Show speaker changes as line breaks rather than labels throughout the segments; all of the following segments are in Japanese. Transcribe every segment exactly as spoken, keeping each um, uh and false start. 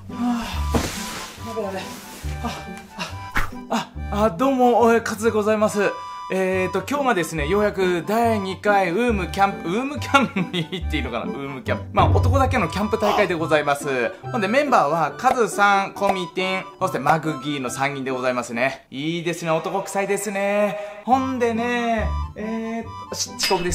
あ、やべやべ。あ、あ、あ、どうも、おい、カツでございます。えーと、今日がですね、ようやくだいにかいウームキャンプ、ウームキャンプに行っていいのかな、ウームキャンプ。まあ、男だけのキャンプ大会でございます。ほんで、メンバーは、カズさん、コミティン、そしてマグギーのさんにんでございますね。いいですね、男臭いですね。ほんでね、えーと、し遅刻です。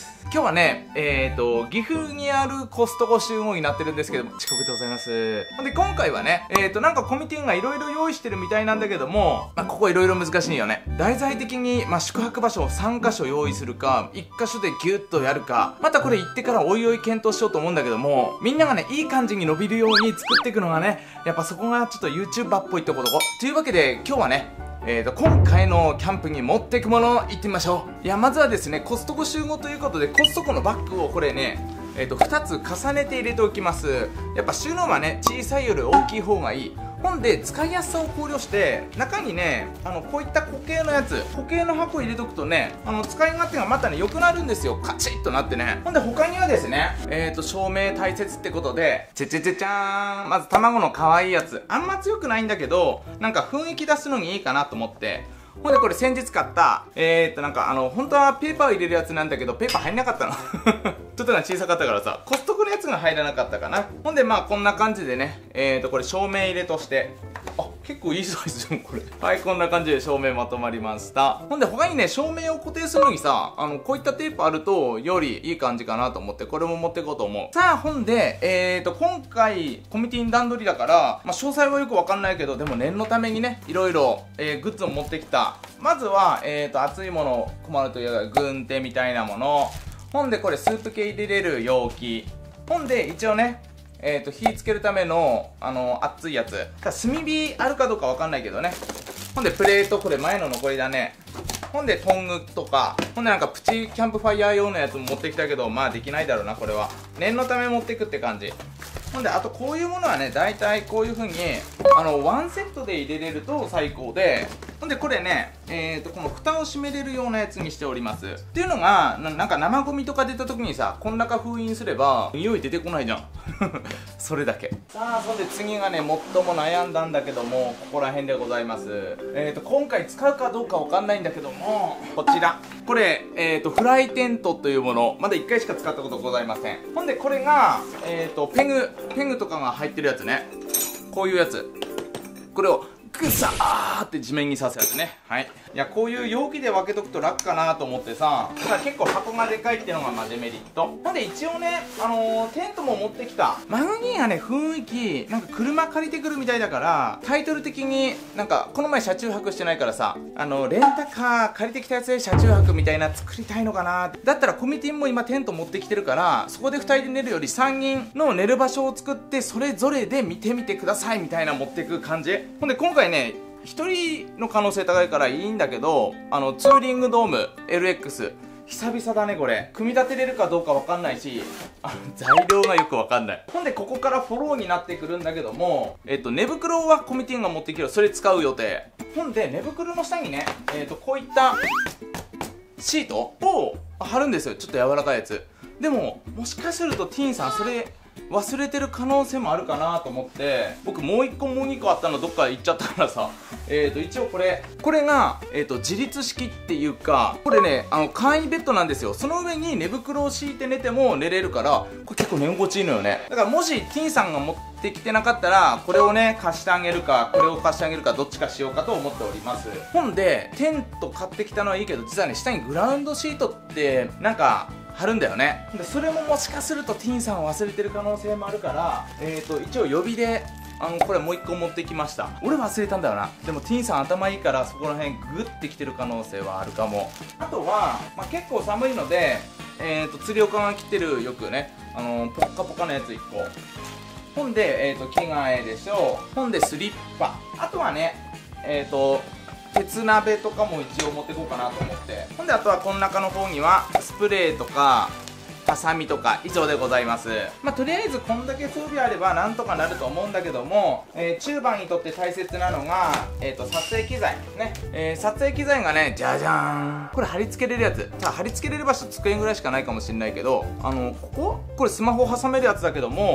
今日はね、えーと、岐阜にあるコストコ集合になってるんですけども、遅刻でございます。ほんで、今回はね、えーと、なんかコミティンがいろいろ用意してるみたいなんだけども、まあ、ここいろいろ難しいよね。題材的に、まあ、宿泊場所をさんかしょ用意するか、いっかしょでギュッとやるか、またこれ行ってからおいおい検討しようと思うんだけども、みんながね、いい感じに伸びるように作っていくのがね、やっぱそこがちょっと YouTuber っぽいところ。というわけで、今日はね、えーと、今回のキャンプに持っていくものを行ってみましょう。いや、まずはですね、コストコ集合ということで、コストコのバッグをこれね、えーと、ふたつ重ねて入れておきます。やっぱ収納はね、小さいより大きい方がいい。ほんで、使いやすさを考慮して、中にね、あの、こういった固形のやつ、固形の箱入れとくとね、あの、使い勝手がまたね、良くなるんですよ。カチッとなってね。ほんで、他にはですね、えーと、照明大切ってことで、チェチェチェチャーン。まず、卵の可愛いやつ。あんま強くないんだけど、なんか雰囲気出すのにいいかなと思って、ほんでこれ先日買った、えーっとなんかあの、本当はペーパーを入れるやつなんだけど、ペーパー入んなかったの。ちょっとが小さかったからさ、コストコのやつが入らなかったかな。ほんでまあこんな感じでね、えーっとこれ照明入れとして、あ、結構いいサイズじゃん、これ。はい、こんな感じで照明まとまりました。ほんで他にね、照明を固定するのにさ、あの、こういったテープあると、よりいい感じかなと思って、これも持っていこうと思う。さあ、ほんで、えーと、今回、コミティン段取りだから、まあ、詳細はよくわかんないけど、でも念のためにね、いろいろ、えー、グッズを持ってきた。まずは、えーと、熱いもの、困るというか、軍手みたいなもの。ほんで、これ、スープ系入れれる容器。ほんで、一応ね、えーと、火つけるための、あの、熱いやつ。炭火あるかどうかわかんないけどね。ほんで、プレート、これ前の残りだね。ほんで、トングとか。ほんで、なんか、プチキャンプファイヤー用のやつも持ってきたけど、まあ、できないだろうな、これは。念のため持ってくって感じ。ほんで、あと、こういうものはね、大体こういう風に、あの、ワンセットで入れれると最高で、ほんで、これね、えーと、この蓋を閉めれるようなやつにしております。っていうのが、な, なんか生ゴミとか出た時にさ、こん中封印すれば、匂い出てこないじゃん。それだけ。さあ、そんで次がね、最も悩んだんだけども、ここら辺でございます。えーと、今回使うかどうかわかんないんだけども、こちら。これ、えーと、フライテントというもの、まだいっかいしか使ったことございません。ほんで、これが、えーと、ペグ、ペグとかが入ってるやつね。こういうやつ。これを、グサーって地面に刺すやつね。はい。いや、こういう容器で分けとくと楽かなと思ってさ、ただ結構箱がでかいっていうのがまあデメリット。ほんで一応ね、あのー、テントも持ってきた。マグニーがね、雰囲気、なんか車借りてくるみたいだから、タイトル的に、なんか、この前車中泊してないからさ、あの、レンタカー借りてきたやつで車中泊みたいな作りたいのかな。だったらコミティンも今テント持ってきてるから、そこでふたりで寝るよりさんにんの寝る場所を作って、それぞれで見てみてくださいみたいな持っていく感じ。ほんで今回ね、ひとりの可能性高いからいいんだけど、あの、ツーリングドーム エルエックス。久々だね、これ。組み立てれるかどうかわかんないし、あの、材料がよくわかんない。ほんで、ここからフォローになってくるんだけども、えっと、寝袋はコミティンが持ってきる。それ使う予定。ほんで、寝袋の下にね、えっと、こういったシートを貼るんですよ。ちょっと柔らかいやつ。でも、もしかするとティーンさん、それ、忘れてる可能性もあるかなと思って、僕もういっこもうにこあったのどっか行っちゃったからさ、えーと一応これこれが、えーと自立式っていうか、これね、あの簡易ベッドなんですよ。その上に寝袋を敷いて寝ても寝れるから、これ結構寝心地いいのよね。だからもしティーンさんが持ってきてなかったら、これをね貸してあげるか、これを貸してあげるか、どっちかしようかと思っております。ほんでテント買ってきたのはいいけど、実はね、下にグラウンドシートってなんか貼るんだよね。でそれももしかするとティーンさんを忘れてる可能性もあるから、えーと一応予備であのこれもういっこ持ってきました。俺忘れたんだよな。でもティーンさん頭いいから、そこら辺グッてきてる可能性はあるかも。あとは、まあ、結構寒いので、えーと釣り岡が着てるよくね、あのー、ポッカポカのやついっこ。ほんで、えーと着替えでしょう。ほんでスリッパ。あとはね、えーと鉄鍋とかも一応持っていこうかなと思って。ほんであとはこの中の方にはスプレーとかハサミとか以上でございます。まあ、とりあえずこんだけ装備あればなんとかなると思うんだけども、えー、中盤にとって大切なのが、えーと、撮影機材ね、えー、撮影機材がね、じゃじゃーん、これ貼り付けれるやつ。さあ貼り付けれる場所机ぐらいしかないかもしれないけど、あのこここれスマホ挟めるやつだけども、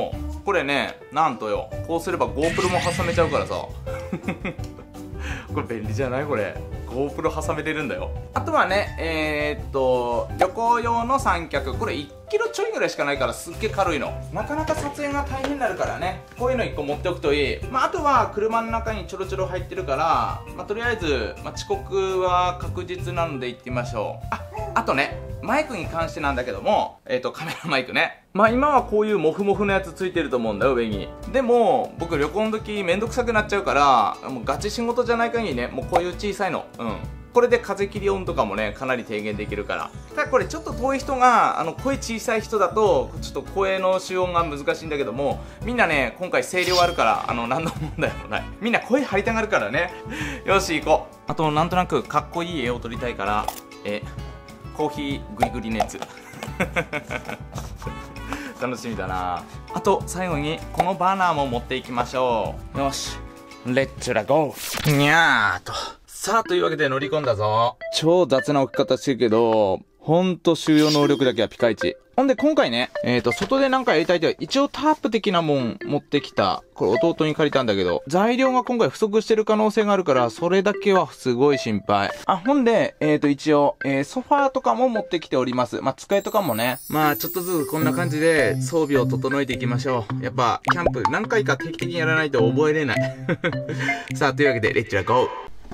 これね、なんとよ、こうすれば GoPro も挟めちゃうからさこれ便利じゃない？これ GoPro 挟めれるんだよ。あとはね、えー、っと旅行用の三脚、これいっキロちょいぐらいしかないからすっげえ軽いの。なかなか撮影が大変になるからね、こういうのいっこ持っておくといい。まあ、あとは車の中にちょろちょろ入ってるから、まあ、とりあえず、まあ、遅刻は確実なので行ってみましょう。あ、あとね、マイクに関してなんだけども、えっと、カメラマイクね。まあ今はこういうモフモフのやつついてると思うんだよ、上に。でも、僕旅行の時めんどくさくなっちゃうから、もうガチ仕事じゃない限りね、もうこういう小さいの。うん。これで風切り音とかもね、かなり低減できるから。ただこれちょっと遠い人が、あの、声小さい人だと、ちょっと声の集音が難しいんだけども、みんなね、今回声量あるから、あの、何の問題もない。みんな声張りたがるからね。よし、行こう。あと、なんとなくかっこいい絵を撮りたいから、え、コーヒーグリグリのやつ楽しみだな。あと最後にこのバーナーも持っていきましょう。よし、レッツラゴーにゃーと。さあ、というわけで乗り込んだぞ。超雑な置き方してるけど、ほんと収容能力だけはピカイチ。ほんで今回ね、えっと、外でなんかやりたいとは、一応タープ的なもん持ってきた。これ弟に借りたんだけど、材料が今回不足してる可能性があるから、それだけはすごい心配。あ、ほんで、えっと、一応、えー、ソファーとかも持ってきております。まあ、机とかもね。まあ、ちょっとずつこんな感じで装備を整えていきましょう。やっぱ、キャンプ何回か定期的にやらないと覚えれない。さあ、というわけで、レッツラゴー。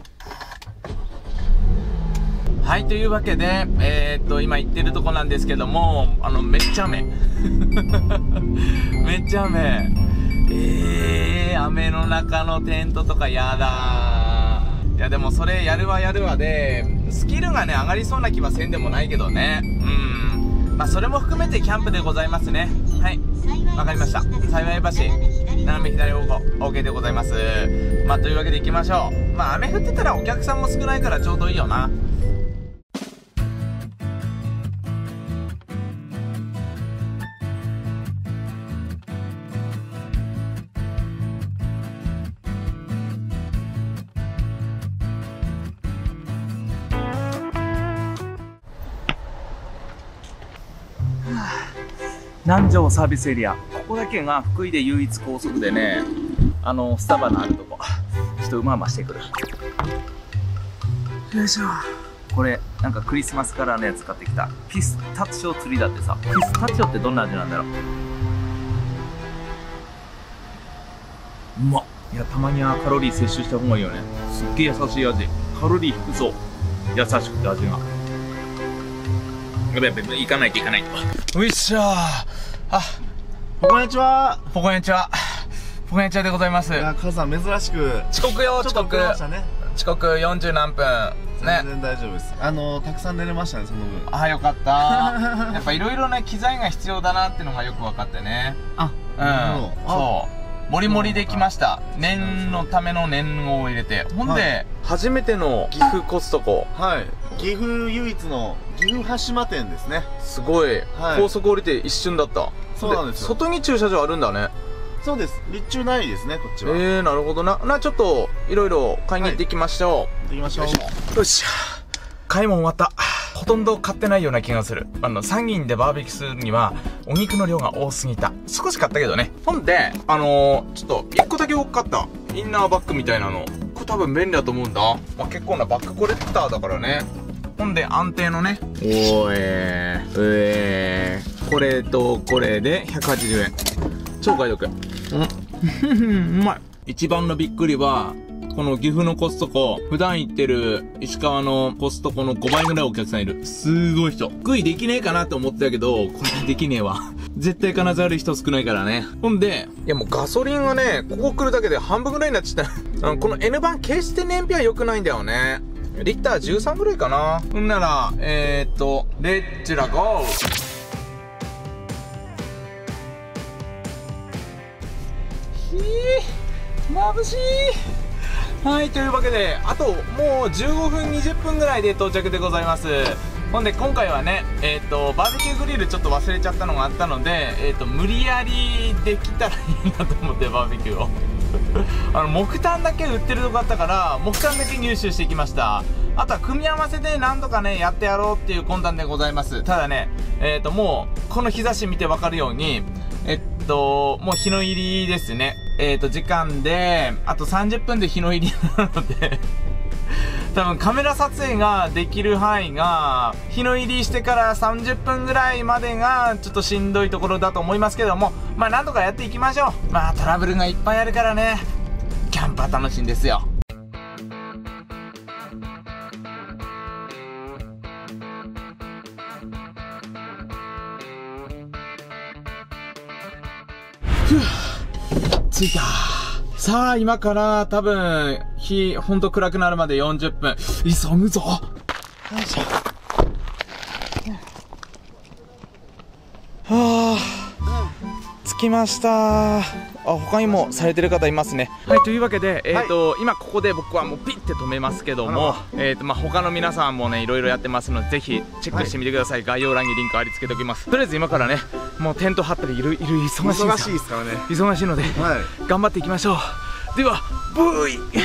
はい、というわけで、えー、っと、今行ってるとこなんですけども、あの、めっちゃ雨。めっちゃ雨。えー、雨の中のテントとかやだー。いや、でもそれやるわやるわで、スキルがね、上がりそうな気はせんでもないけどね。うん。まあ、それも含めてキャンプでございますね。はい。わかりました。幸い橋、斜め左方向、OK でございます。まあ、というわけで行きましょう。まあ、雨降ってたらお客さんも少ないからちょうどいいよな。南城サービスエリア、ここだけが福井で唯一高速でね、あのスタバのあるとこ。ちょっとうまうましてくる。よいしょ。これなんかクリスマスカラーのやつ買ってきた。ピスタチオ釣りだってさ。ピスタチオってどんな味なんだろう。うまっ。いや、たまにはカロリー摂取した方がいいよね。すっげえ優しい味。カロリー低そう。優しくて味が。やべやべ、行かないと行かないと。よいしょー。あ、
こんにちは。
こんにちは。こんにちはでございます。
いや、母さん珍しく
遅刻よ、遅刻。
ね、
遅刻よんじゅう何分。ね。
全然大丈夫です。あの、たくさん寝れましたね、その分。
あ、よかった。やっぱいろいろね、機材が必要だなってのがよく分かってね。
あ、
うん。そう。もりもりできました。念のための念を入れて。ほんで、はい、初めての岐阜コストコ。
はい。岐阜唯一の岐阜羽島店ですね。
すごい。はい、高速降りて一瞬だった。
そうなんですよ。
外に駐車場あるんだね。
そうです。立中ないですね、こっちは。
えー、なるほどな。な、ちょっと、いろいろ買いに行っていきましょう。はい、
行ってきましょう。
よっしゃ。買い物終わった。ほとんど買ってないような気がする。あの、さんにんでバーベキューするには、お肉の量が多すぎた。少し買ったけどね。ほんで、あのー、ちょっと、いっこだけ多かった。インナーバッグみたいなの。これ多分便利だと思うんだ。まあ、結構なバッグコレクターだからね。ほんで、安定のね。おーえー、えー。これとこれでひゃくはちじゅうえん。超買い得。うん。うまい。一番のびっくりは、この岐阜のコストコ、普段行ってる石川のコストコのごばいぐらいお客さんいる。すごい人。福井できねえかなって思ってたけど、これできねえわ。絶対金沢ある人少ないからね。ほんで、いやもうガソリンがね、ここ来るだけで半分ぐらいになっちゃった。あのこの N 版決して燃費は良くないんだよね。リッターじゅうさんぐらいかな。ほんなら、えーっと、レッチラゴー。ひー、眩しい。はい、というわけで、あともうじゅうごふん、にじゅっぷんぐらいで到着でございます。ほんで、今回はね、えっと、バーベキューグリルちょっと忘れちゃったのがあったので、えっと、無理やりできたらいいなと思って、バーベキューを。あの、木炭だけ売ってるとこあったから、木炭だけ入手してきました。あとは組み合わせでなんとかね、やってやろうっていう魂胆でございます。ただね、えっと、もう、この日差し見てわかるように、え、 ー、っともう日の入りですね。えー、っと時間であとさんじゅっぷんで日の入りなので多分カメラ撮影ができる範囲が日の入りしてからさんじゅっぷんぐらいまでがちょっとしんどいところだと思いますけども、まあなんとかやっていきましょう。まあトラブルがいっぱいあるからね、キャンプは楽しいんですよ。ふぅ、着いた。さあ今から多分日ほんと暗くなるまでよんじゅっぷん、急ぐぞ。よいしょ。はあ、着きました。あ、他にもされてる方いますね。はい、というわけで、えーとはい、今ここで僕はもうピッて止めますけども、えーとまあ、他の皆さんもねいろいろやってますので、ぜひチェックしてみてください。はい、概要欄にリンク貼り付けておきます。とりあえず今からねもうテント張ったりいるいる忙しいですよ。
忙しいですからね。
忙しいので、はい、頑張っていきましょう。ではブーイ